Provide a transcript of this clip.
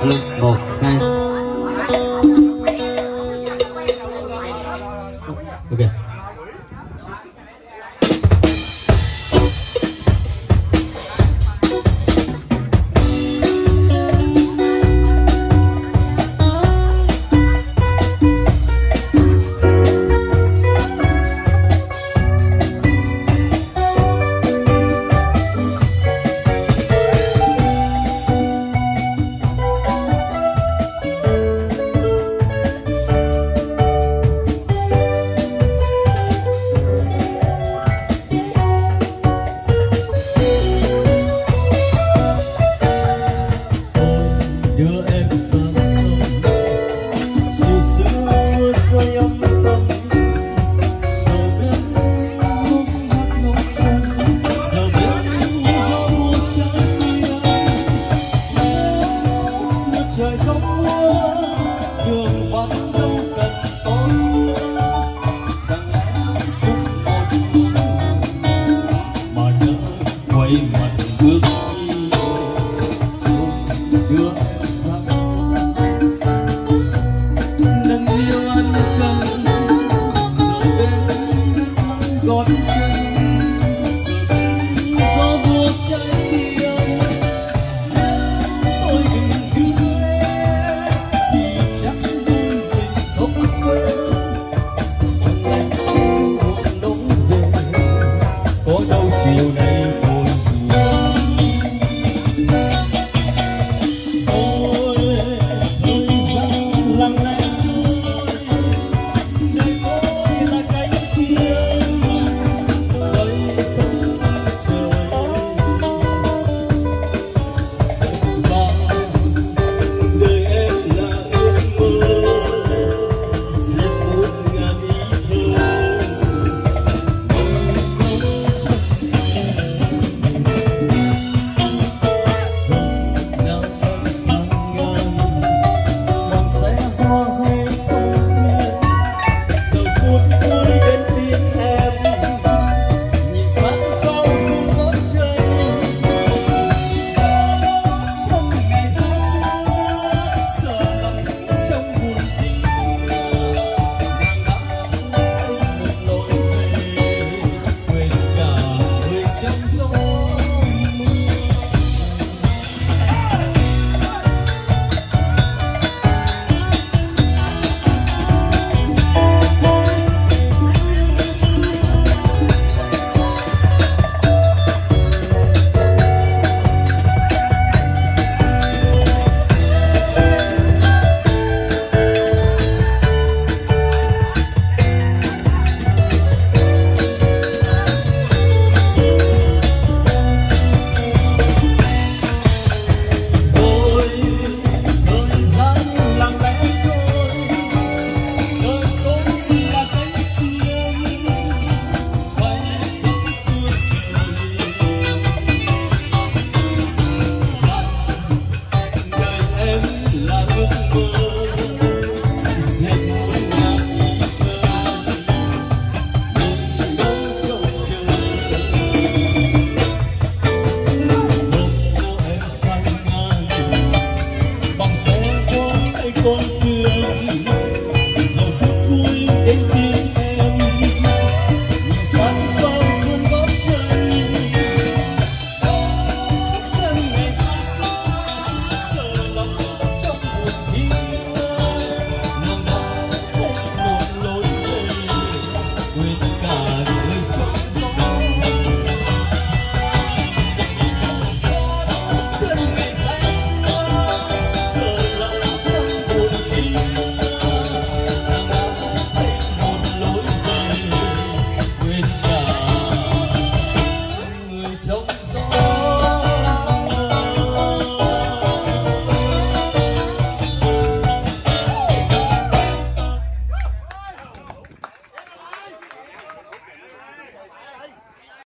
Alo, 1, 2. Ok. đưa em sang sông dù xưa rơi âm thầm giờ bên lúc hát ngóng chân giờ bên gió mùa trái xưa trời không mưa đường vắng đâu cần tôi chẳng lẽ chúc một mà nhớ quay mặt bước đi đưa em sang nâng niu ăn cần giờ bên nước mặn gót chân giờ bên gió buốt trái tim tôi đừng cứ thì chắc đôi mình không quên chẳng lẽ chung buồn đổ về có đâu chiều